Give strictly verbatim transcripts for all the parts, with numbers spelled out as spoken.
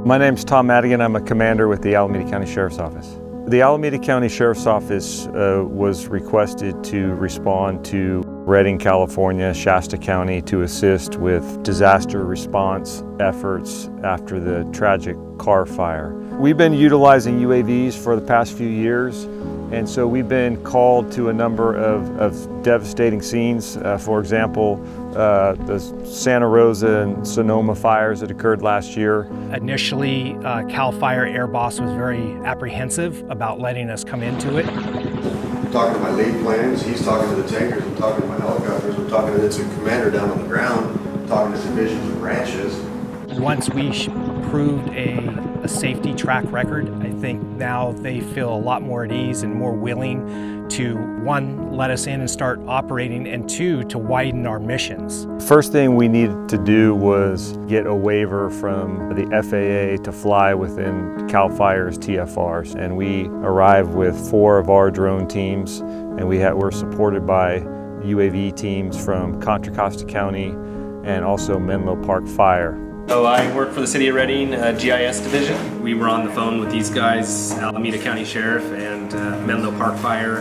My name's Tom Madigan. I'm a commander with the Alameda County Sheriff's Office. The Alameda County Sheriff's Office uh, was requested to respond to Redding, California, Shasta County to assist with disaster response efforts after the tragic Carr fire. We've been utilizing U A Vs for the past few years, and so we've been called to a number of, of devastating scenes. Uh, for example, uh, the Santa Rosa and Sonoma fires that occurred last year. Initially, uh, Cal Fire Air Boss was very apprehensive about letting us come into it. I'm talking to my lead planes, he's talking to the tankers, I'm talking to my helicopters, I'm talking to the commander down on the ground, I'm talking to divisions and branches. Once we proved a, a safety track record, I think now they feel a lot more at ease and more willing to, one, let us in and start operating, and two, to widen our missions. First thing we needed to do was get a waiver from the F A A to fly within Cal Fire's T F Rs, and we arrived with four of our drone teams, and we had, were supported by U A V teams from Contra, Costa County, and also Menlo Park Fire. So I work for the City of Redding uh, G I S division. We were on the phone with these guys, Alameda County Sheriff and uh, Menlo Park Fire,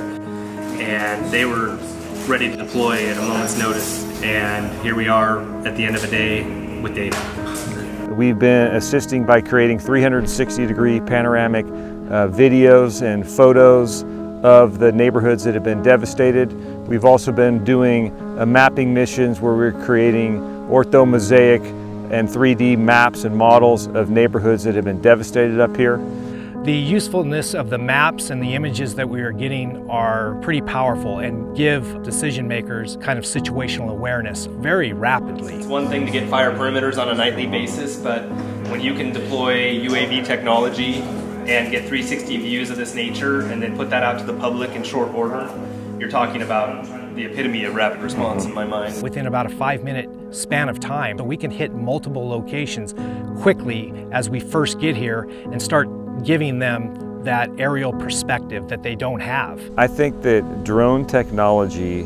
and they were ready to deploy at a moment's notice. And here we are at the end of the day with data. We've been assisting by creating three hundred sixty degree panoramic uh, videos and photos of the neighborhoods that have been devastated. We've also been doing uh, mapping missions where we're creating orthomosaic and three D maps and models of neighborhoods that have been devastated up here. The usefulness of the maps and the images that we are getting are pretty powerful and give decision makers kind of situational awareness very rapidly. It's one thing to get fire perimeters on a nightly basis, but when you can deploy U A V technology and get three sixty views of this nature and then put that out to the public in short order, you're talking about the epitome of rapid response in my mind. Within about a five minute span of time, so we can hit multiple locations quickly as we first get here and start giving them that aerial perspective that they don't have. I think that drone technology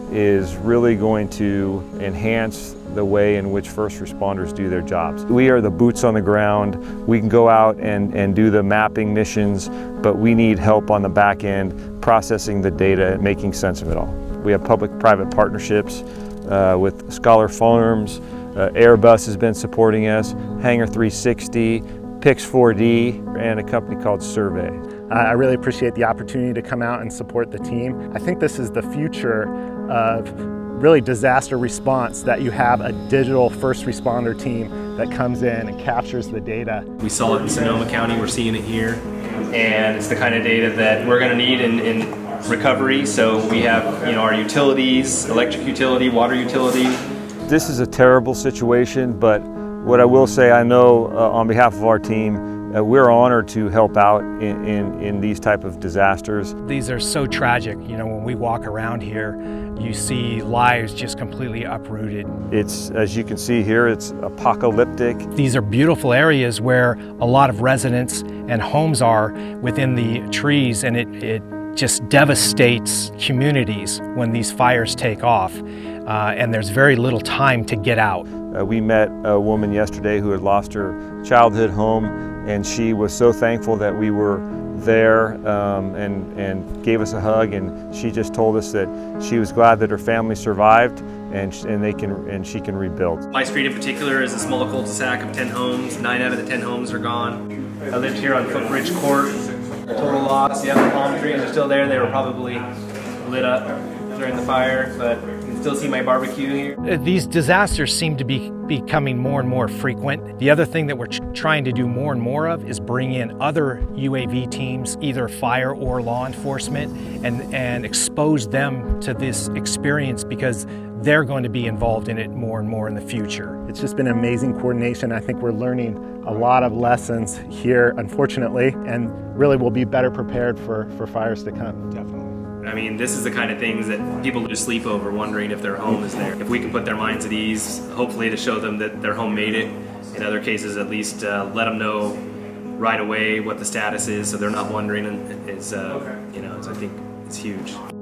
is really going to enhance the way in which first responders do their jobs. We are the boots on the ground. We can go out and, and do the mapping missions, but we need help on the back end processing the data and making sense of it all. We have public-private partnerships uh, with Scholar Farms, uh, Airbus has been supporting us, Hangar three sixty, Pix four D, and a company called Survey. Uh, I really appreciate the opportunity to come out and support the team. I think this is the future of really disaster response, that you have a digital first responder team that comes in and captures the data. We saw it in Sonoma County, we're seeing it here, and it's the kind of data that we're going to need in, in recovery. So we have, you know, our utilities, electric utility, water utility. This is a terrible situation, but what I will say, I know uh, on behalf of our team, uh, we're honored to help out in, in, in these type of disasters. These are so tragic. You know, when we walk around here, you see lives just completely uprooted. It's, as you can see here, it's apocalyptic. These are beautiful areas where a lot of residents and homes are within the trees, and it, it just devastates communities when these fires take off, uh, and there's very little time to get out. Uh, we met a woman yesterday who had lost her childhood home, and she was so thankful that we were there um, and, and gave us a hug, and she just told us that she was glad that her family survived and, and, they can, and she can rebuild. My street in particular is a small cul-de-sac of ten homes. Nine out of the ten homes are gone. I lived here on Footbridge Court. Total loss. Yeah, the palm trees are still there. They were probably lit up during the fire, but you can still see my barbecue here. These disasters seem to be becoming more and more frequent. The other thing that we're trying to do more and more of is bring in other U A V teams, either fire or law enforcement, and, and expose them to this experience, because they're going to be involved in it more and more in the future. It's just been amazing coordination. I think we're learning a lot of lessons here, unfortunately, and really will be better prepared for, for fires to come. Definitely. I mean, this is the kind of things that people lose sleep over, wondering if their home is there. If we can put their minds at ease, hopefully to show them that their home made it. In other cases, at least uh, let them know right away what the status is, so they're not wondering. Is uh, you know, so I think it's huge.